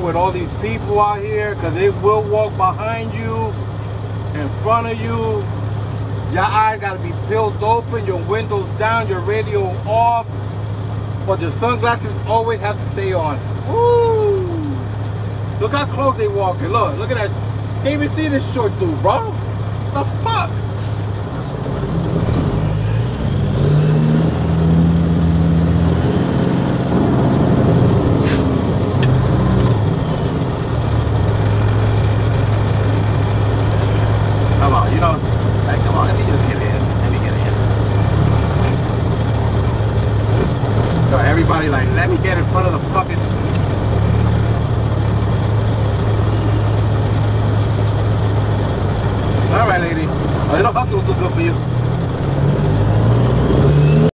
with all these people out here, because they will walk behind you, in front of you. Your eyes got to be peeled open, your windows down, your radio off, but your sunglasses always have to stay on. Woo! Look how close they walking. Look at that. Can't even see this short dude, bro. The fuck? Come on, you know, hey, come on, let me just get in. Let me get in. Yo, everybody like, let me get in front of the fucking... All right, lady. A little hustle will do good for you.